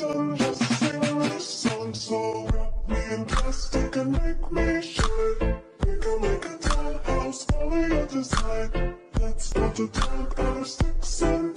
done, just sing this song. So wrap me in plastic and make me shine. We can make a townhouse, follow your design. Let's build a town out of sticks and